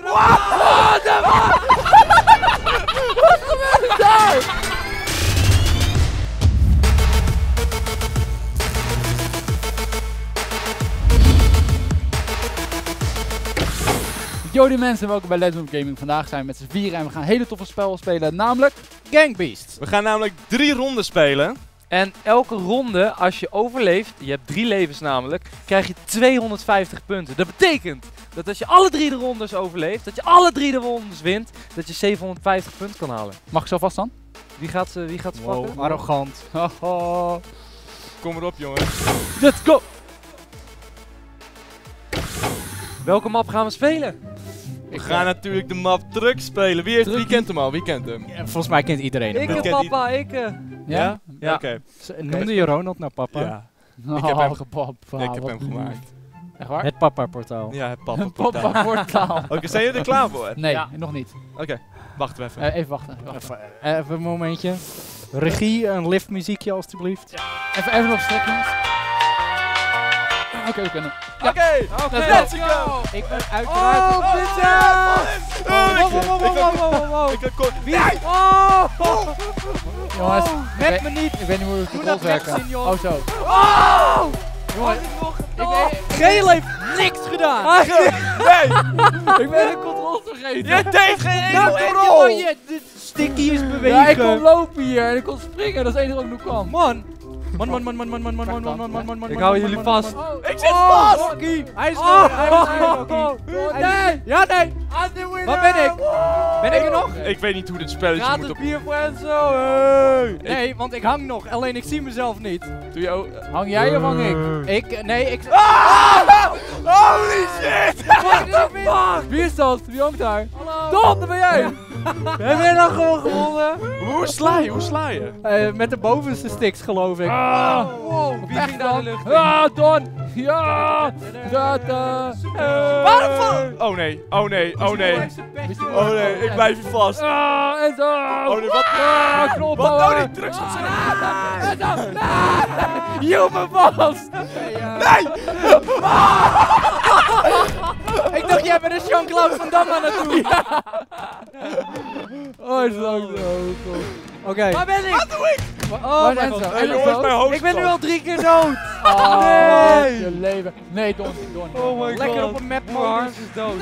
What gebeurt er daar? Yo die mensen, welkom bij Let's Move Gaming. Vandaag zijn we met z'n vieren en we gaan een hele toffe spel spelen, namelijk Gang Beasts. We gaan namelijk 3 ronden spelen. En elke ronde, als je overleeft, je hebt 3 levens namelijk, krijg je 250 punten. Dat betekent dat als je alle 3 de rondes overleeft, dat je alle 3 de rondes wint, dat je 750 punten kan halen. Mag ik zo vast dan? Wie gaat ze pakken? Arrogant. Kom erop jongens. Let's go! Welke map gaan we spelen? We gaan natuurlijk de map Truck spelen. Wie kent hem al? Wie kent hem? Ja, volgens mij kent iedereen hem. Ik, papa, ik. Ja? Ja? Oké. Noemde je Ronald nou papa? Ja. Ik heb hem- papa. Ik heb hem gemaakt. Echt waar? Het papa-portaal. Ja, het papa. Papa portaal. Oké, zijn jullie er klaar voor? Nee, Ja. nog niet. Oké, wachten we even. Even wachten. Even een momentje. Regie, een liftmuziekje alstublieft. Even nog strekken. Oké, we kunnen. Oké, Let's go! Ik ben uiteraard... Ik heb kort. Wie? Jongens, Red me niet! ik weet niet hoe de Doe controls dat werken. rechts in, joh. Oh zo. Jongens, Geel heeft niks gedaan! Ik ben de controls vergeten. Je deed geen Nou, ene joh, rol! de sticky is Ja, ik kon bewegen! lopen hier en ik kon springen. Dat is het enige wat ik nu kan. Man! Man. Ik hou jullie vast. Ik zit vast! Rocky! Hij is nog! Hij is Rocky! Nee! Ja, nee! Waar ben ik? Ben ik er nog? Ik weet niet hoe dit spelletje Gaat moet het op. bier voor Enzo? Nee, want ik hang nog. Alleen ik zie mezelf niet. Doe je ook. Hang jij of hang ik? Nee, Holy shit! Wie is dat? Wie hangt daar? Don, dat ben jij! Heb jij dan gewoon gewonnen? Hoe sla je? Hoe sla je? Met de bovenste sticks geloof ik. Wow, wie ging daar in de lucht? Ah, Don! Ja! Dat, Waarom? Oh nee, oh nee, oh nee. Oh nee, ik blijf hier vast. Ah, en zo! Oh nee, wat? Ah, knop, Wat nou die ah. drugs op zijn En zo! Hield me vast! Nee! Ik dacht jij bent een Jean-Claude Van Damme aan het doen. Oh, is lang zo. Oké. Waar ben ik? Wat doe ik? Oh, Enzo, Hey, jongens, mijn hoofd Ik ben nu vast. al 3 keer dood. Oh, Nee. je leven. Nee, Don. Oh my god. Lekker op een map Mijn hart modus. is dood.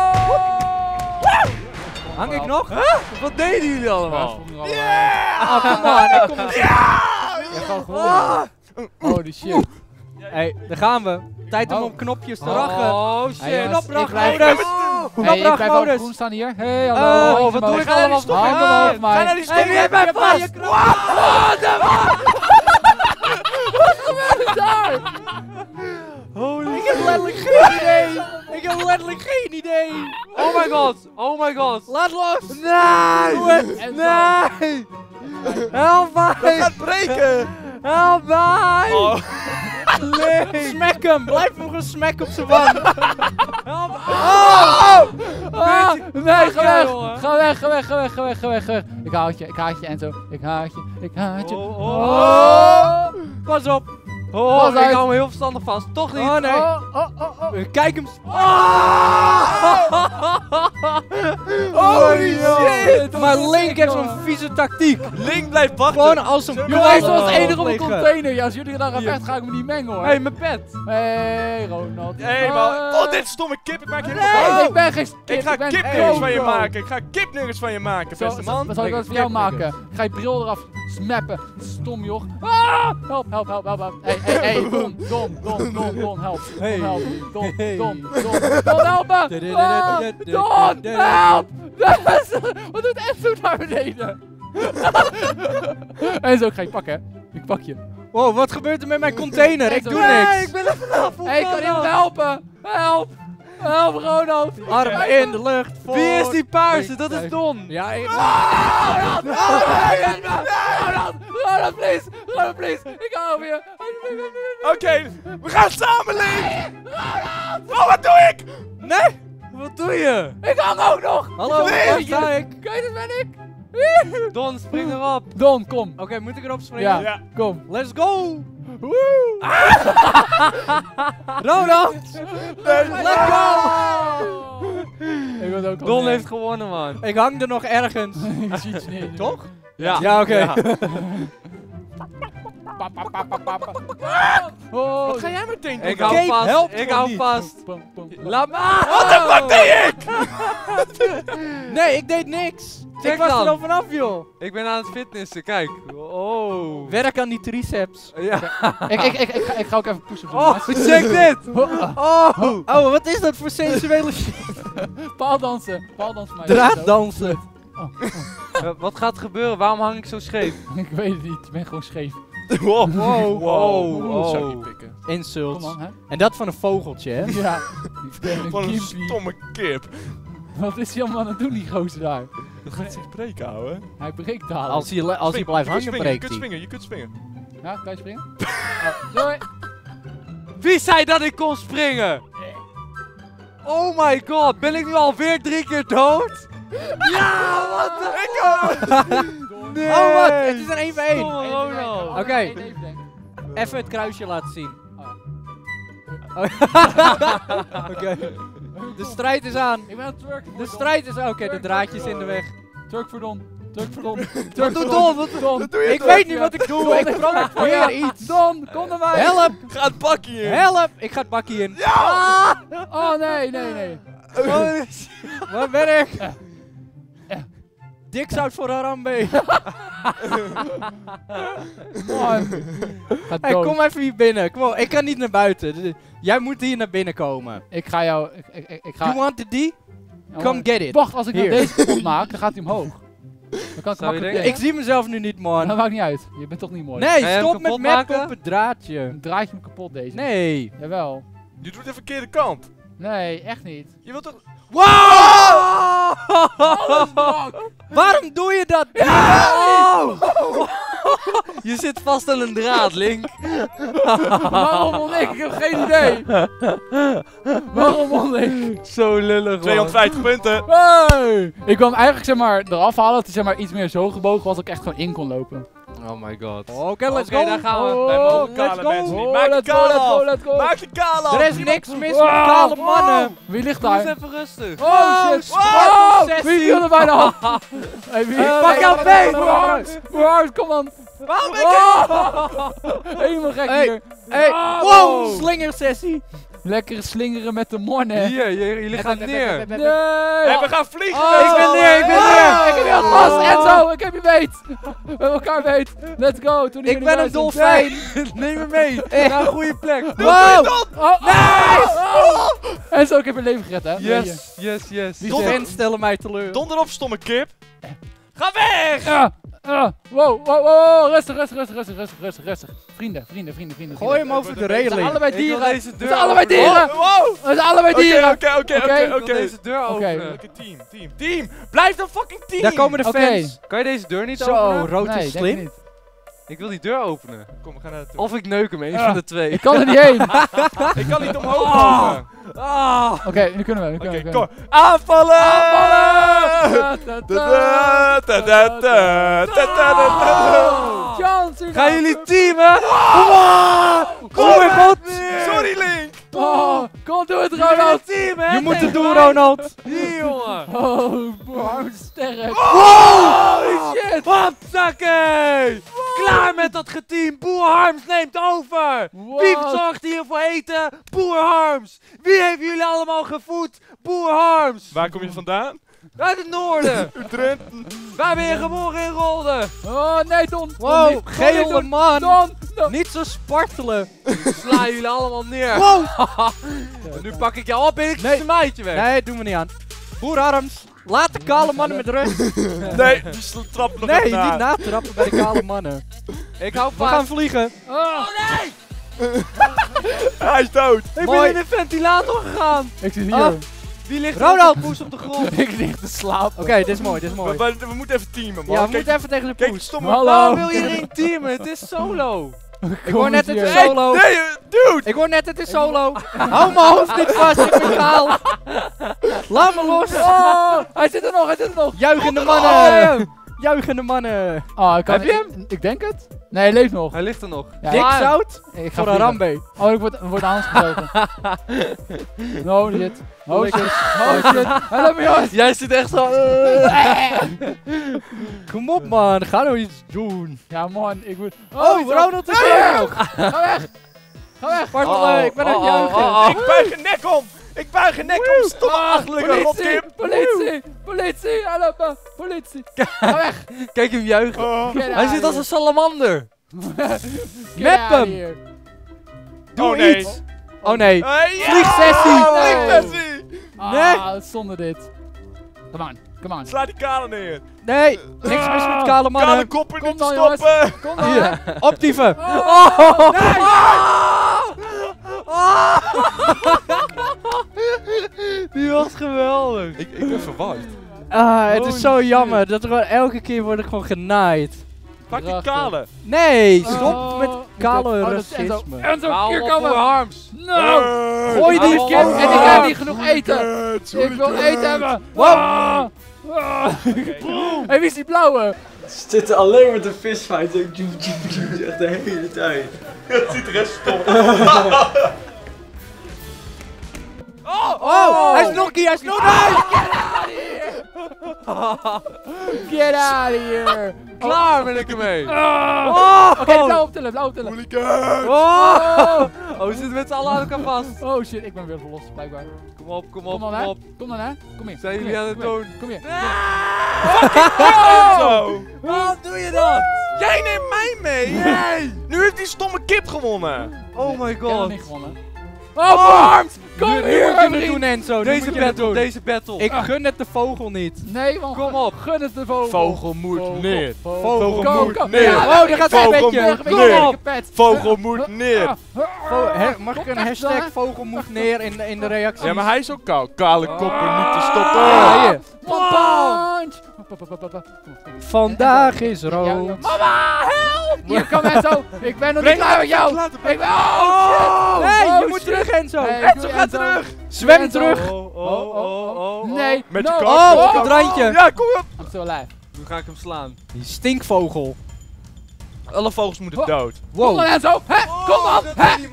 Hang ik nog? Wat deden jullie allemaal? Ah, kom maar. Ik kom er. Je gaat gewoon. Holy shit. Hey, daar gaan we. Tijd om op knopjes te rachen. Oh Hey, shit. jongens, Knoprachtmodus. Hey, ik blijf op Knoprachtmodus. groen staan hier. Hey, hallo. Oh, wat doe ik allemaal? Hang omhoog, Ga naar mij. die Hey, wie heeft mij vast? Wat gebeurt er daar? Ik heb letterlijk geen idee. Ik heb letterlijk geen idee. Oh my god. Oh my god. Laat los. Nee. Doe het. Nee. Help Het mij. gaat breken! Help mij. Oh. Nee. Smack hem. Blijf hem gewoon smacken op zijn wang. Help mij. Ah, nee, ga weg. jongen. Ga weg. Ik haat je Enzo. Ik haat je. Oh. Pas op. Oh, Pas ik uit. hou me heel verstandig vast. Toch niet. Oh nee. Kijk hem. Holy shit! Maar Link heeft zo'n vieze tactiek. Link blijft wachten! Gewoon als een Jongens, dat was het enige op de liggen. container. Ja, als jullie er dan gaan vechten, ga ik me niet mengen hoor. Hey, mijn pet. Hey, Ronald. Hé man, oh dit stomme kip, ik maak helemaal Nee, fout. ik ben geen kip. Ik ga ben kipnuggets van je Coco. maken, ik ga kipnuggets van je maken, beste man. Wat zal ik dat voor jou maken? Ik ga je bril eraf smappen. Stom joch. Ah! Help. Hey, Don, help. Hey. Don, help. Don, Hey. Don, help me. Ah, Don, help. Wat doet Enzo naar beneden? Enzo, ik ga je pakken, hè. Ik pak je. Wow, wat gebeurt er met mijn container? Ik doe Nee, niks. ik ben er vanaf. Hey, kan iemand helpen? Help, Ronald. Armen in de lucht. Wie is die paarse? Vijf, Dat is vijf. Don. Ja, Ronald, please. Ik hou van je. Oké, we gaan samen, Link! Oh, wat doe ik? nee. Wat doe je? Ik hang ook nog. Hallo, Nee. waar sta ik? Kijk, dat ben ik. Don, spring erop. Don, kom. Oké, moet ik erop springen? Ja, kom. Let's go! Woe! Ronald! Nee. Let's go! Ik word ook al Don neer. heeft gewonnen, man. Ik hang er nog ergens. Ik zie het niet. Toch? Ja. Ja, oké. Ja. Oh, Wat ga jij meteen doen? Ik dan? hou Cape vast. helpt Ik gewoon hou niet. vast. Pum, pum, pum. Laat me. Wat de fuck deed ik? Nee, ik deed niks. Check Ik was er dan. al vanaf, joh. Ik ben aan het fitnessen, kijk. Oh. Werk aan die triceps. Ja. Ik ga ook even pushen. Oh, check dit. Oh, oh, wat is dat voor sensuele shit? Paaldansen. Paaldansen. maar. Draaddansen. Wat gaat er gebeuren? Waarom hang ik zo scheef? Ik weet het niet. Ik ben gewoon scheef. Wow. Wow, Wow. Zou ik oh. niet pikken. Kom Insult. dan, hè. En dat van een vogeltje, hè? Ja. Ik ben een Wat een kimpie. stomme kip. Wat is hij allemaal aan het doen, die gozer daar? Dat gaat zich breken, ouwe. Hij breekt dadelijk. Als hij blijft hangen, breekt Je hij. kunt je kunt springen. Ja, kan je springen? Oh, doei. Wie zei dat ik kon springen? Oh my god, ben ik nu alweer 3 keer dood? Ja, wat de... Nee! Oh, wat? Het is een 1 voor 1. Stomme Ronald. Oké. Even denken. Even het kruisje laten zien. Oh. Oké. De strijd is aan. Ik ben een Turk. De strijd is aan. Oké, de draadjes in de weg. Turk voor Don. Turk voor Don. Wat Turk doet voor Don? Don. Don. doe je Ik weet niet wat ik doe. Don, Ik probeer iets. Don, kom naar mij. Help! Ga het bakje in. Help! Ik ga het bakje in. Oh, nee, nee, nee. Waar ben ik? Dikzout voor Harambe. Man. Ga Hey, dood. kom even hier binnen. Kom op, ik kan niet naar buiten. Jij moet hier naar binnen komen. Ik ga jou... Ik ga... You want the D? Ja, Come get it. Wacht, als ik nou Hier. deze kapot maak, dan gaat hij omhoog. Dan kan ik Zou je makkelijk denken? Ik zie mezelf nu niet, Dat man. maakt niet uit. Je bent toch niet mooi. Nee, Ga je hem stop met kapot mappen maken? op het draadje. Dan draait je hem kapot deze. Nee. Jawel. Je doet de verkeerde kant. Nee, echt niet. Je wilt toch... Waarom doe je dat? Je zit vast aan een draad, Link. Waarom won ik? Ik heb geen idee. Waarom won ik? Zo lullig, man. 250 punten. Hey! Ik kwam eigenlijk zeg maar eraf halen dat hij zeg maar iets meer zo gebogen was dat ik echt gewoon in kon lopen. Oh my god. Oké, let's Oké, go. daar gaan we. Wij mogen let's kale go. mensen niet. Oh, Maak de let's go, kale let's go, af. let's go. Maak de kale af. Er is niks mis met Wow. kale mannen. Wie ligt Doe eens daar? even rustig. Oh shit! Wow. Oh, wie viel er bijna af? Hey, wie? Pak jouw been. Boer, kom dan! Waarom ben ik Helemaal gek Hey. hier. Hey, Oh. wow, slingersessie. Lekker slingeren met de mornen. Hier, jullie gaan neer. Nee! Hey, we gaan vliegen. Oh, met z'n ik ben allen. neer, ik ben neer. Ik heb je al vast, Enzo! Ik heb je beet! We hebben elkaar beet. Let's go! Toen Ik ben een dolfijn. Neem me mee. Naar een goede plek. Wow. Oh, nice! Enzo, ik heb je leven gered, hè? Weet je. Yes, yes, yes. Die fans stellen mij teleur. Donder op, stomme kip. Ga weg! Wow, wow, wow, rustig, rustig, rustig, rustig, rustig, rustig, rustig. Vrienden. Gooi hem over de Het zijn reling. allebei Ik wil dieren. deze Het deur zijn allebei openen. dieren. Wow! Het zijn allebei dieren. Oké. Ik wil deze deur openen. Oké, team. Blijf dan fucking team. Daar komen de Oké. fans. Kan je deze deur niet Zo, openen? rood Nee, is denk ik slim. niet. Ik wil die deur openen. Kom, we gaan naar de Of ik neuk hem, een Ja. van de twee. Ik kan er niet heen. Ik kan niet omhoog komen. Oké, nu kunnen we. Oké, kom. Aanvallen! Chance! Gaan jullie teamen? Oh mijn god! Sorry, Link! Kom, doe het, Ronald! teamen! Je moet het doen, Ronald. Hier, jongen! Arm sterk. Holy shit! Hopsakee! Klaar met dat geteam! Boer Harms neemt over! Wie zorgt hier voor eten? Boer Harms! Wie heeft jullie allemaal gevoed? Boer Harms! Waar kom je vandaan? Uit het noorden! Drenthe. Waar ben je geboren in Rolde? Oh nee, Don! Wow, gele man. Don! Niet zo spartelen. Sla jullie allemaal neer! Wow. En nu pak ik jou op en ik Nee. smijt je weg! Nee, doen we niet aan. Boer Arms, laat de kale mannen met rust. Nee, die trappen nog Nee, even niet na. natrappen bij de kale mannen. Ik hou We vast! gaan vliegen. Oh, Hij is dood. Ik Mooi. ben in de ventilator gegaan! ik zit hier. Ah. Wie ligt Ronald. er poes op de grond? Ik lig te slapen. Oké, dit is mooi, dit is mooi. We moeten even teamen, man. Ja, we Kijk, moeten even tegen de kijk, poes. stomme... Hallo. Waarom wil je niet teamen? Het is solo! Ik hoor net het is hier. solo. Nee, dude! Ik hoor net het is solo. Hou mijn hoofd niet vast, ik ben kaal. Laat me los. Oh, hij zit er nog, hij zit er nog. Juichende mannen. Juichende mannen. Oh, ik kan, Heb je hem? Ik denk het. Nee, hij leeft nog. Hij ligt er nog. Ja, Dik Klaar. zout Ik ga voor vliegen. Harambe. Oh, ik word aangesproken. No shit. Oh shit. Oh shit. Help me jongens. Jij zit echt zo... Kom op man, ga nou iets doen. Ja man, ik moet... Oh, Ronald is er ook nog. Ga weg. Ga weg. Bartel, ik ben aan het juichen. Ik buig je nek om! Ik buig je nek om, stomme achterlijke rotkip! Politie. Politie. Help me. Politie. Ga weg. Kijk hem juichen. Get Hij out zit als here. een salamander. Get Map out hem. here. Doe Oh nee. iets. Oh nee. Hey, ja! Vliegsessie. Vliegsessie! Ah, zonder dit. Come on. Come on. Sla die kale neer. Nee, niks mis met kale Kale mannen. koppen Kom niet dan, jongens. stoppen! Kom dan. Hier, optieven. Oh, Die was geweldig. Ik ben verwacht. Het is zo jammer dat er gewoon elke keer word ik gewoon genaaid. Pak die Prachtig. kale. Nee, stop Oh, met kale dat is Enzo. racisme. Enzo, Hou hier op komen. voor Harms. No. Gooi die Ik heb, en ik heb niet genoeg eten. Ik wil eten hebben. Wow. Hé, wie is die blauwe? Ze zitten alleen maar te visfighten. Echt de hele tijd. Het ziet er echt stom. Oh, hij is Nokkie, hij is Nokkie. Get out of here. Klaar ben ik ermee. Oké, blauw optillen, blauw optillen. Hooligan! Oh. Oh, we zitten met z'n allen aan elkaar vast. Oh shit, ik ben weer verlost, blijkbaar. Kom op, kom op, Kom dan, kom hè. op. Kom dan, hè. Kom hier. Zijn Kom jullie hier, aan het kom hier, doen? Kom hier. Zo! Waarom doe je dat? Jij neemt mij mee! Nee! Nu heeft die stomme kip gewonnen! Oh my Ik heb nog god. niet gewonnen. Oh, Barms! Kom Nu hier, moet je het vriend. doen, Enzo. Nu Deze moet je het battle, doen. deze battle. Ik gun het de vogel niet. Nee, man. Kom op. Gun het de vogel. Vogel moet neer. Vogel Kom, moet kom. neer. Ja, Oh, daar gaat zijn Vogel bedje. moet Kom neer. op. Pet. Vogel moet neer! Mag ik een hashtag vogel moet neer in de reactie? Ja, maar hij is ook koud. Kale koppen niet te stoppen. Ja, hier. One punch. Vandaag is rood. Mama, help! Hier, kom Enzo. Ik ben nog niet klaar met jou. Laat hem Ik ben... Oh, shit. Nee, Oh, je moet shit. terug, Enzo. Nee, Enzo, ik ga doe terug! Zwem Enzo. terug. Nee. Met je no. kop. Oh, op het randje. Ja, kom op! I'm still alive. Nu ga ik hem slaan. Die stinkvogel. Alle vogels moeten dood. Kom dan Wow, Enzo. Hè? Kom dan. Hè?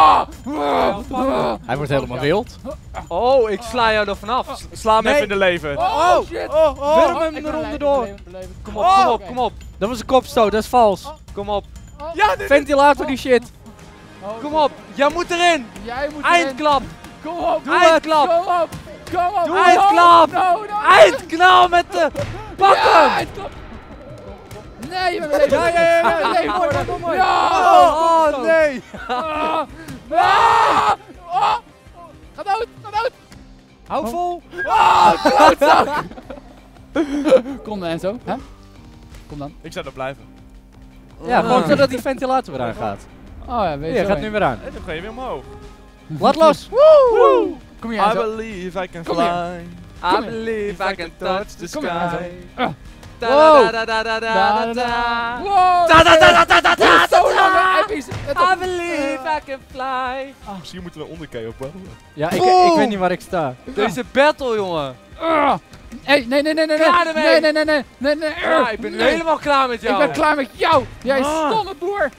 hij wordt helemaal wild. Oh, ik sla jou er vanaf. Sla hem Nee. even in de leven. Oh, shit. Wurm hem Ik de ben ronde beleven, door. beleven, beleven. Kom op, kom op, kom op. Dat was een kopstoot, dat is vals. Kom op, Ja, dit Ventilator die shit. Oh, kom op. Jij moet erin. Jij moet erin. Eindklap. Kom op. Doe eindklap. Kom op. Kom op. Doe eindklap. No. Eindklap met de... Pak Ja, hem. eindklap. Nee, je bent beleven. Ja. Leven Mooi, worden. mooi, mooi. Ja. Oh, nee. Ah. Ah. Oh. Ga dood. Ga dood. Hou vol. Oh, klootzak. Kom dan Enzo. Hè? Kom dan. Ik zou er blijven. Ja, gewoon zodat die ventilator weer aangaat. Oh ja, weet Hier, je gaat nu weer aan. En dan ga je weer omhoog. Laat los. Kom hier I Enzo. believe I can Kom fly. I believe I can touch the Kom hier, Enzo. sky. Wow. Da da da da da da. Wow. Da da da da da da Dit is zo lang episch. I believe I can fly. Misschien moeten we onderkijken op boven. Ja, ik weet niet waar ik sta. Deze battle, jongen. Hey, nee. Klaar ermee. Nee. Ja, ik ben nu helemaal klaar met jou. Ik ben klaar met jou. Jij stomme boer.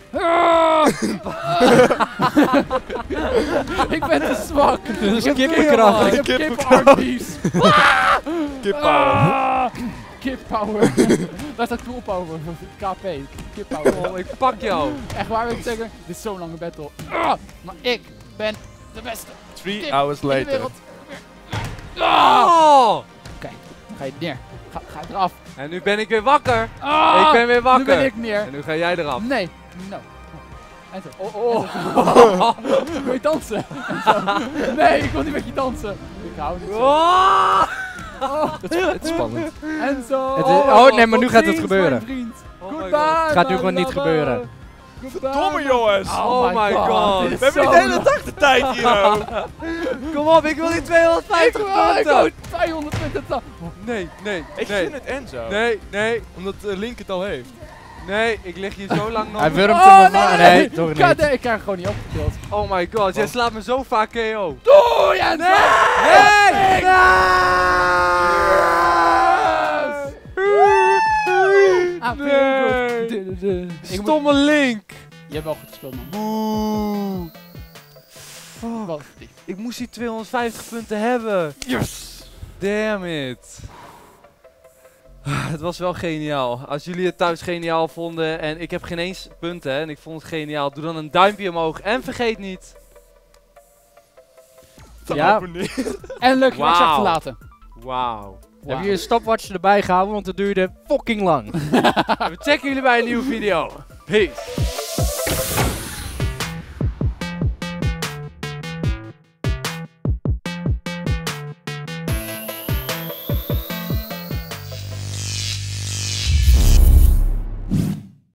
Ik ben te zwak. Dat is Ik heb kippenkracht. Ik heb kippenarmies. Kippower. Kip power. Daar staat cool power. KP. Kip power. Oh, ik pak jou. Echt waar wil ik zeggen? Dit is zo'n lange battle. Maar ik ben de beste. 3 hours In de later. wereld. Oh. Ga je neer. Ga eraf. En nu ben ik weer wakker. Ah, Ik ben weer wakker. Nu ben ik neer. En nu ga jij eraf. Nee. No. Enzo. Oh. Wil je dansen? Enzo. Nee, ik wil niet met je dansen. Ik hou niet zo. Oh. Het is spannend. Enzo. Oh nee, maar nu tot gaat het ziens, gebeuren. mijn vriend. Oh my Goodbye. god. Het gaat nu my gewoon niet lover. gebeuren. Goodbye, Domme my- jongens. Oh my god. dit is We hebben zo niet de hele lang. dag de tijd hier ook. Kom op, ik wil die 250 Ik wil punten. 200 punten. Nee. Ik gun het Enzo. Nee. Omdat Link het al heeft. Nee, ik lig hier zo lang nog. Hij wurmt Oh, hem maar. Nee, toch Kut, niet. nee, ik krijg hem gewoon niet opgetild. Oh my god, jij slaat me zo vaak KO. Doei, Enzo! Nee! I feel good. Stomme Link. Je hebt wel goed gespeeld, man. Boe. Wel, Ik moest die 250 punten hebben. yes! Damn it. Het was wel geniaal. Als jullie het thuis geniaal vonden en ik heb geen eens punten hè, en ik vond het geniaal, doe dan een duimpje omhoog en vergeet niet. Ja. En leuk je Wauw. verlaten. Wauw. Heb je een stopwatch erbij gehouden, want het duurde fucking lang. We checken jullie bij een nieuwe video. Peace.